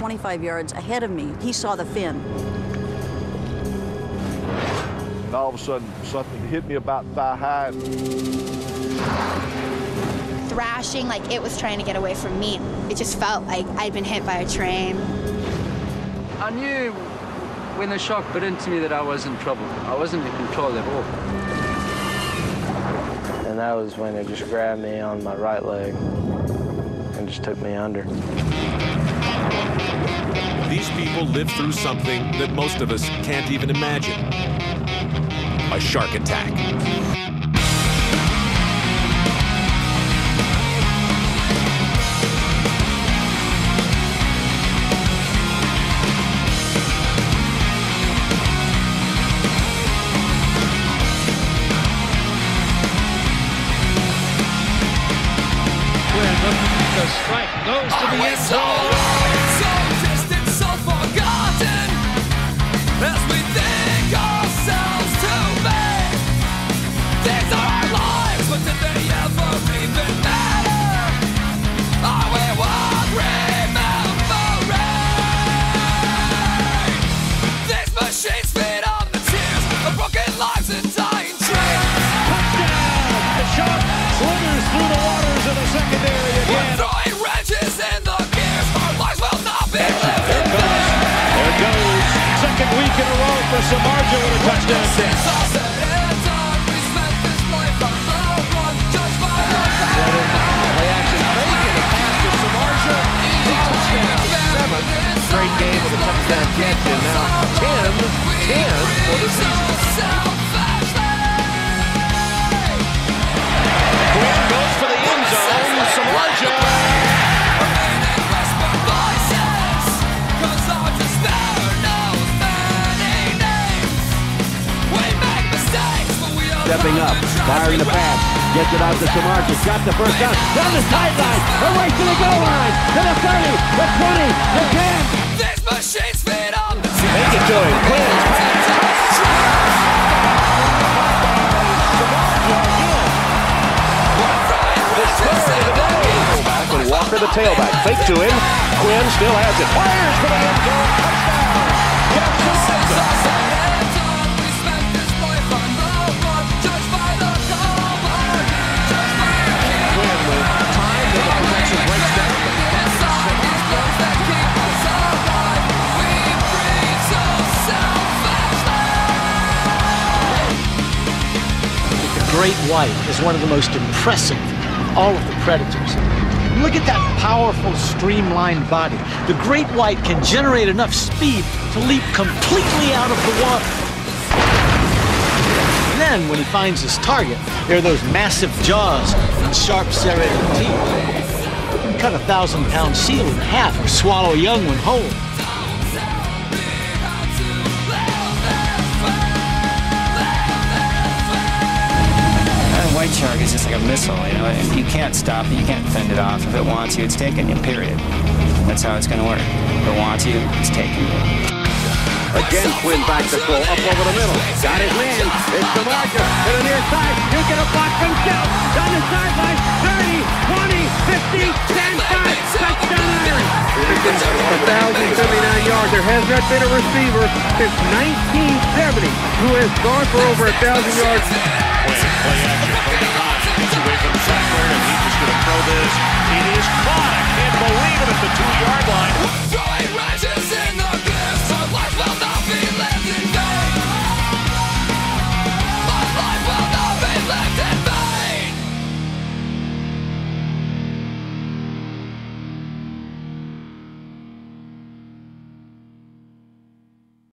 25 yards ahead of me. He saw the fin. And all of a sudden, something hit me about thigh high. Thrashing like it was trying to get away from me. It just felt like I'd been hit by a train. I knew when the shock put into me that I was in trouble. I wasn't in control at all. And that was when it just grabbed me on my right leg and just took me under. These people lived through something that most of us can't even imagine. A shark attack. The strike goes to the end zone. So distant, so forgotten, as we think ourselves to be. These are our lives, but did they ever even matter? Are we worth remembering? These machines feed on the tears of broken lives and dying dreams. Touchdown! The shot slithers through the waters of the secondary again. Throwing wrenches in the gears, our lives will not be lived in vain. There it goes. Second week in a row for Samardzija with a touchdown catch. Play action fake and a pass to Samardzija. Easy touchdown. 7th straight game with a touchdown catch, and now 10 for the season. Quinn goes for the end zone. Samardzija. Stepping up, firing the pass, gets it out to Samardzija, got the first down, down the sideline, away to the goal line, to the 30, the 20, the 10. These machines feed on the Make it to him, Quinn's pass. Back and Walker the tailback, fake to him, Quinn still has it, fires for the end zone, touchdown, Jeff Samardzija. Great white is one of the most impressive of all of the predators. Look at that powerful, streamlined body. The great white can generate enough speed to leap completely out of the water. And then, when he finds his target, there are those massive jaws and sharp, serrated teeth. You can cut a 1,000-pound seal in half or swallow a young one whole. White shark is just like a missile, you know. If you can't stop it, you can't fend it off. If it wants you, it's taking you, period. That's how it's going to work. If it wants you, it's taking you. Again, Quinn back to throw, up over the middle. Got his man. It's Samardzija to the near side. He'll get a block from Scout. Down the sideline. 30, 20, 50, 10, 5. Touchdown Irish. 1,079 yards. There has not been a receiver since 1970 who has gone for over 1,000 yards. Play action from the top. He's away from the center, and he's just going to throw this. It is caught. I can't believe it at the 2-yard